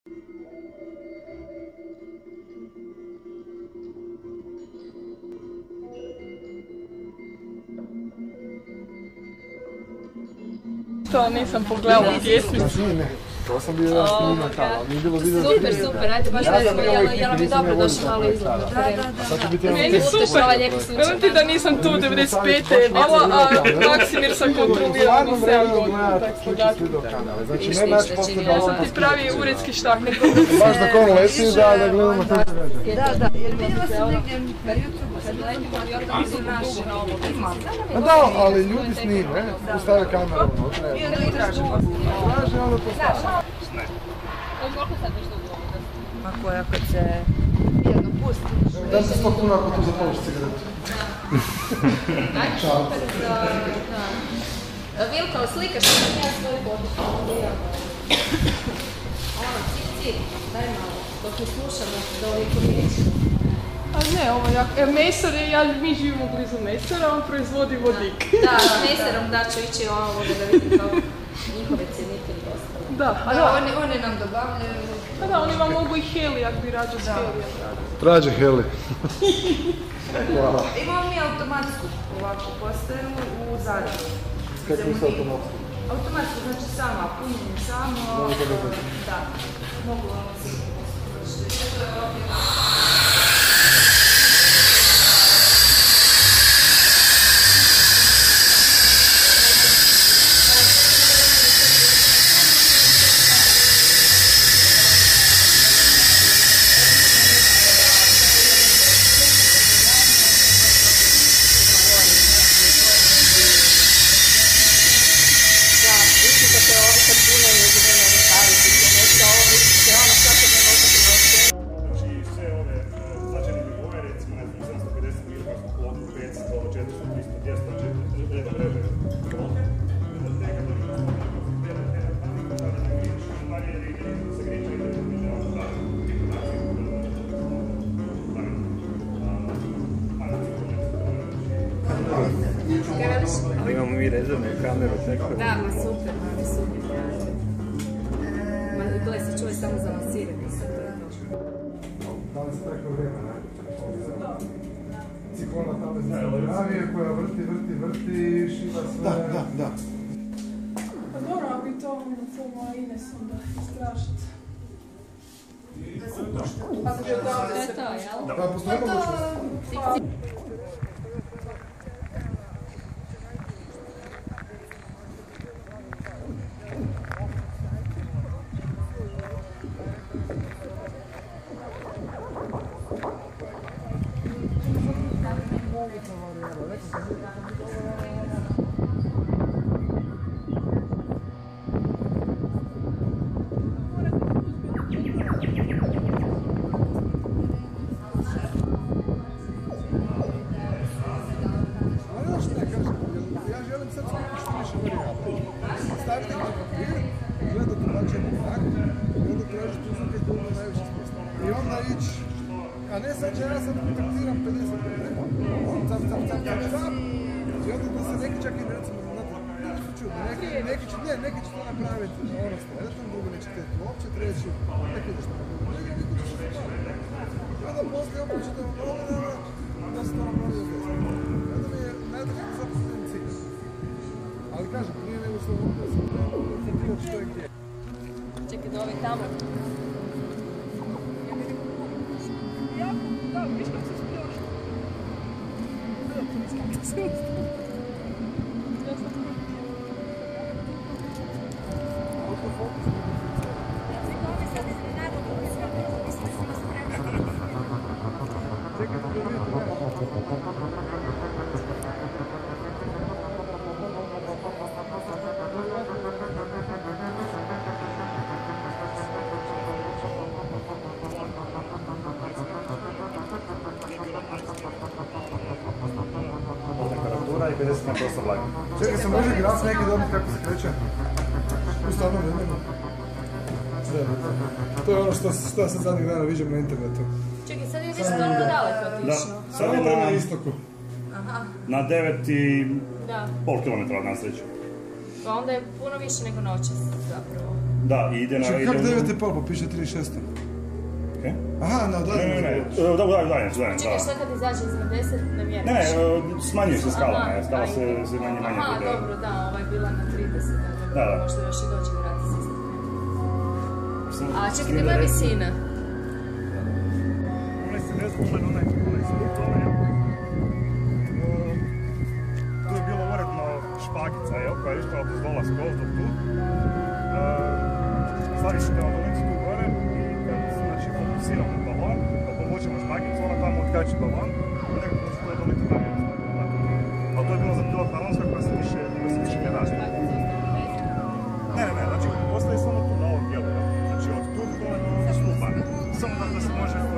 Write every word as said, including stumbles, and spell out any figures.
To nisam pogledala pjesmicu. To sam bio jedan snimak tamo, ali nije bilo video. Super, super, ajde baš ne znam, jel mi dobro došlo malo izgleda. Da, da, da. Meni super, velim ti da nisam tu devedeset pete je bila, a Maksimir sam kontrolirala na sedam godina, tak podatke. Znači ne naš posto da... Ja sam ti pravi uredski štaknik. Baš da kon leti da da gledamo to se veže. Da, da, jer vidjela sam negdje na YouTube, kad letimo i organizuju naše na ovo. Ima. Da, ali ljudi snime, postave kameru unutra. I onda ih tražimo. Traže, onda postave. Koliko sad već dobro? Ako je, ako će jedno pusti. Da se sto kuna ako tu zapališ cigaretu. Čao. Vilka, slikaš što sam ja svoj potišao. Ono, cik, cik, daj malo, dok ne slušamo da ovi pomijeći. A ne, ovo jak... Mesar je, ja, mi živimo blizu Mesara, on proizvodi vodik. Da, s Mesarom da ću ići ovo da vidim kao njihove cenike i ostalo. Da, a da, oni, oni nam dobavljaju. Pa da, oni vam mogu i heli, ako bi rađe s helijem radili. Traže heli. Hvala. Imamo mi automatsku ovakvu postaju u Zagrebu. Kako je se automatsku? Automatsku, znači sama, punjenje samo. Da, mogu vam se vršiti. Ali imamo mi rezervnu kameru, tako da... Da, ma super, ma super. Ma gledaj se čuje samo za masiranje. Da li se tako vreme, ne? Ciklona tamo iz Zagrabije koja vrti, vrti, vrti i šiva sve... Da, da, da. Pa dobro, ako bi to ono filma Ines onda istražiti. Pa to je to, jel? Da, postoji mogućnost. A ne sad će ja sad kontaktiram pedeset nema. Cap, cap, cap, cap, cap. I onda da se neki čak i recimo, znate, čudo, neki, neki će, ne, neki će to napraviti, ono stredetom, drugi neće htjeti uopće, treći, neki ideš na kako, neki neki će se napraviti. I onda poslije opet će to napraviti, da se to napraviti od desna. I onda mi je najbolje da zapostavim cilj. Ali kažem, prije nego što ovo da sam kontaktirao što je gdje. Čekaj da ovi tamo. Da, viš kako se spioš. Kako se spioš. I pedeset posto vlaga. Čekaj, se može graf neki dobiti kako se kreće? U stvarnom vremenu? To je ono što, što ja sad zadnjih dana viđam na internetu. Čekaj, sad je više toliko daleko otišlo. Da, Samo sad prema na, istoku. Aha. na devet i Da. pol kilometra od nas reći. Pa onda je puno više nego noćas zapravo. Da, i ide na... Čekaj, kako devet i pol, pa piše tri šest? Okej? Aha, na udaljenju. Ne, ne, ne, da, udaljenju, udaljenju, udaljenju, da. Čekaj, šta kad izađe iznad deset, ne mjeriš? Ne, ne, smanjuje se skala, ne, skala se sve manje manje Aha, bude. dobro, da, ova je bila na trideset, Da, da. možda još i dođe vrati se iznad. A čekaj, nema visina? Onaj se ne znam, onaj, onaj sput, onaj, tu je bilo uredno špagica, jel, koja je išla od uzdola skroz do tu. Staviš teodolicu tu gore i kad se, znači, fokusiramo balon, kad povučemo špagicu, ona tamo otkači balon, i nekako da se teodolicu dalje ostavimo. Ali to je bilo za pilotna ronska koja se više, koja se više ne rašta. Ne, ne, ne, znači, ostaje samo tu na ovom dijelu, znači od tu do stupa, samo da se može